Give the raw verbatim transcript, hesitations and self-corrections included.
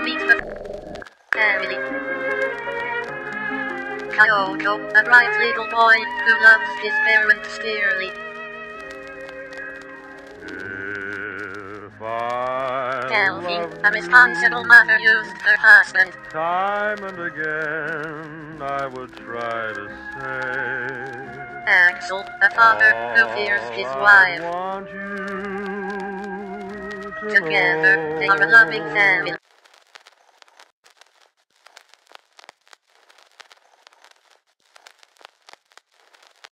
Meet the family. Kyoko, a bright little boy who loves his parents dearly. Kelvin, a responsible mother, used her husband. Time and again I would try to say, Axel, a father who fears his wife. I want you to Together, know they are a loving family.